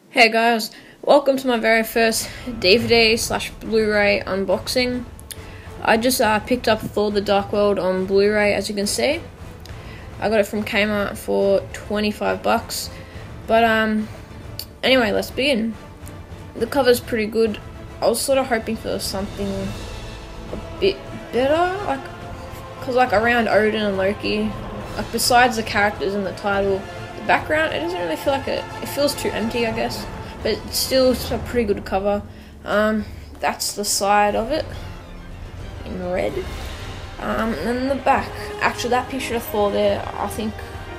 Hey guys, welcome to my very first DVD/Blu-ray unboxing. I just picked up Thor: The Dark World on Blu-ray, as you can see. I got it from Kmart for $25. But anyway, let's begin. The cover's pretty good. I was sort of hoping for something a bit better, cause around Odin and Loki, besides the characters in the title, background, it doesn't really feel like it feels too empty, I guess, but it's still a pretty good cover. That's the side of it in red, and then the back. Actually, that picture of Thor there, I think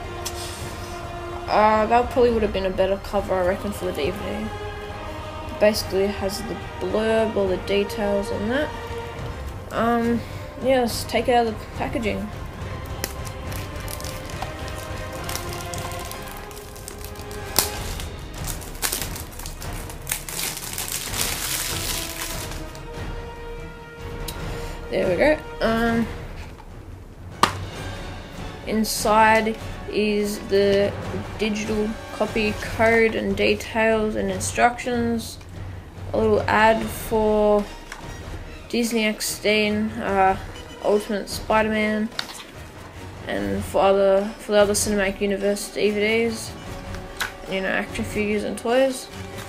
that probably would have been a better cover, I reckon, for the DVD. Basically, it has the blurb, all the details on that. Yeah, let's take it out of the packaging. There we go. Inside is the digital copy code and details and instructions. A little ad for Disney XD, Ultimate Spider-Man, and for the other Cinematic Universe DVDs, and, action figures and toys.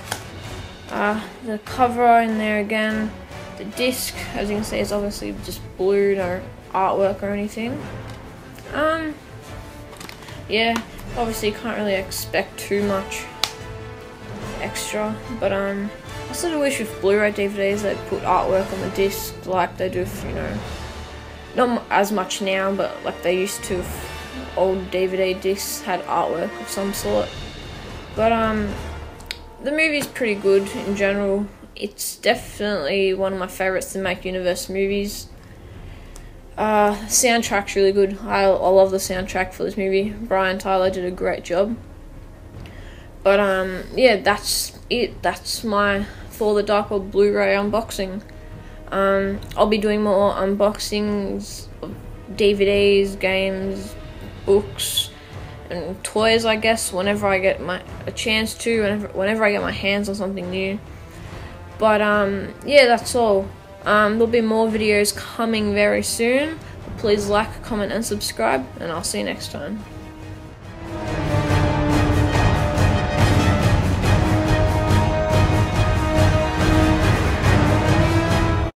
The cover in there again. The disc, as you can see, is obviously just blue, no artwork or anything. Yeah, obviously you can't really expect too much extra, but I sort of wish with Blu-ray DVDs they'd put artwork on the disc like they do for, not as much now, but like they used to. Old DVD discs had artwork of some sort. But the movie's pretty good in general. It's definitely one of my favourite Cinematic Universe movies. Soundtrack's really good. I love the soundtrack for this movie. Brian Tyler did a great job. But yeah, that's it. That's my Thor: The Dark World Blu-ray unboxing. I'll be doing more unboxings of DVDs, games, books, and toys, I guess, whenever I get a chance to, whenever I get my hands on something new. But yeah, that's all. There'll be more videos coming very soon. Please like, comment, and subscribe, and I'll see you next time.